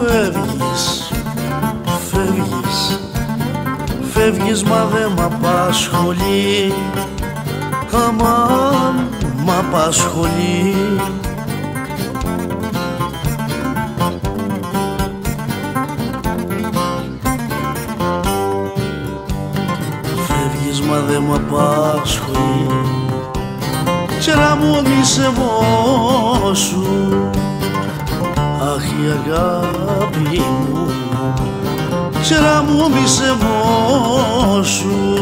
Φεύγεις, φεύγεις, φεύγεις μα δε μ' απασχολεί. Αμάν μ' απασχολεί. Φεύγεις μα δε μ' απασχολεί. Τσέρα μου μισεμό σου, αχ η αγάπη μου, τσέρα μου μισεμό σου.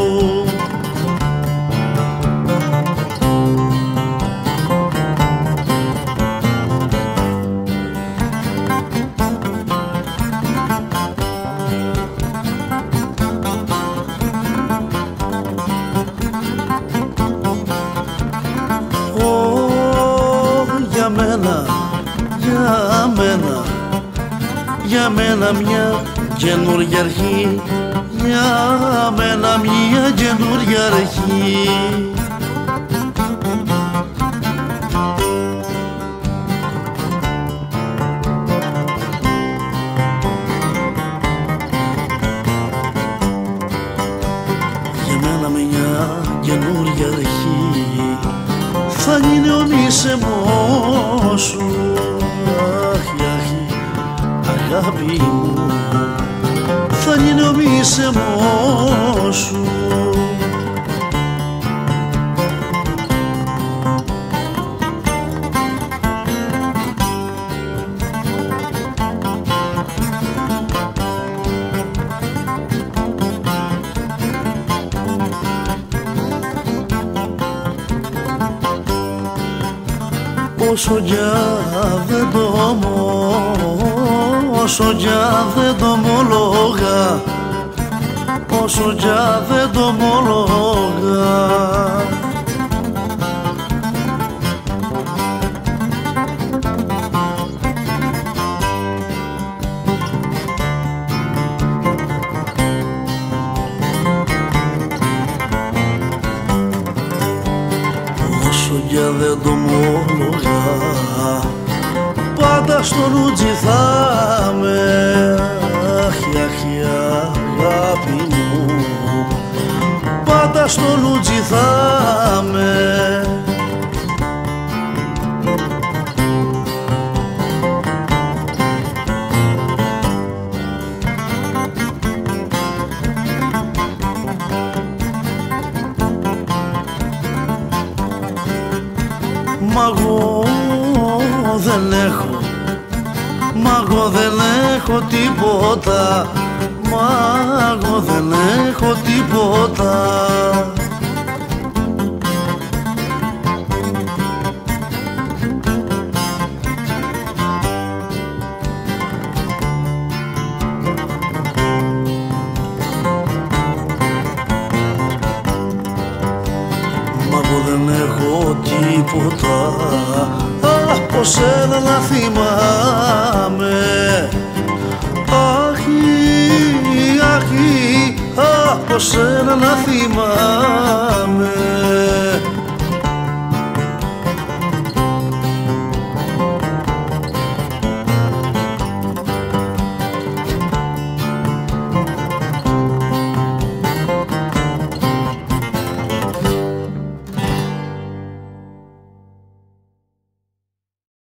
Για μένα, για μένα, για μένα μια καινούργια αρχή, για μένα μια καινούργια αρχή. Για μένα μια καινούργια αρχή θα είναι ο μισεμός σου, αχ, αχ, αγάπη μου, θα είναι ο μισεμός σου. Όσο για δεν το όσο για δεν το ομολόγα, όσο για δεν το ομολόγα. Όσο για δεν το ομόλογα, πάντα στο λούτζι θα με, αχ, αχ, αγάπη μου, πάντα στο λούτζι θα με. Μα εγώ δεν έχω, μα εγώ δεν έχω τίποτα, μα εγώ δεν έχω τίποτα. Μα εγώ δεν έχω τίποτα, από σένα να θυμάμαι. Αχ, αχ, από σένα να θυμάμαι.